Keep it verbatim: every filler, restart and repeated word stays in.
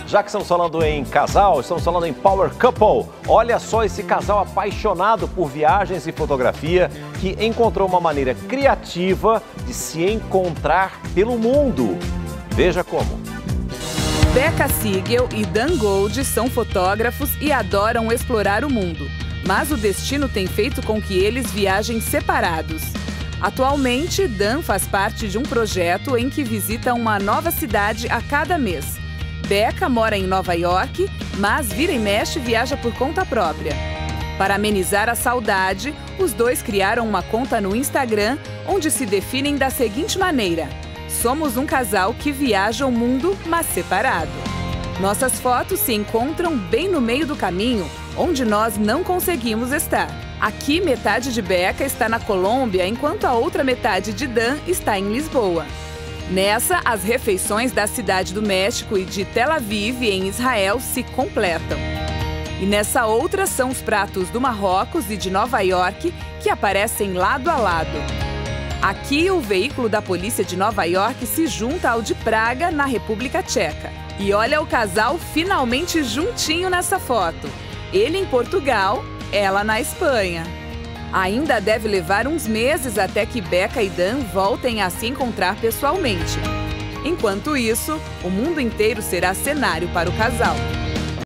Já que estamos falando em casal, estamos falando em Power Couple. Olha só esse casal apaixonado por viagens e fotografia que encontrou uma maneira criativa de se encontrar pelo mundo. Veja como. Becca Siegel e Dan Gold são fotógrafos e adoram explorar o mundo. Mas o destino tem feito com que eles viajem separados. Atualmente, Dan faz parte de um projeto em que visita uma nova cidade a cada mês. Becca mora em Nova York, mas vira e mexe viaja por conta própria. Para amenizar a saudade, os dois criaram uma conta no Instagram, onde se definem da seguinte maneira: somos um casal que viaja o mundo, mas separado. Nossas fotos se encontram bem no meio do caminho, onde nós não conseguimos estar. Aqui, metade de Becca está na Colômbia, enquanto a outra metade de Dan está em Lisboa. Nessa, as refeições da cidade do México e de Tel Aviv, em Israel, se completam. E nessa outra são os pratos do Marrocos e de Nova York, que aparecem lado a lado. Aqui, o veículo da polícia de Nova York se junta ao de Praga, na República Tcheca. E olha o casal finalmente juntinho nessa foto. Ele em Portugal, ela na Espanha. Ainda deve levar uns meses até que Becca e Dan voltem a se encontrar pessoalmente. Enquanto isso, o mundo inteiro será cenário para o casal.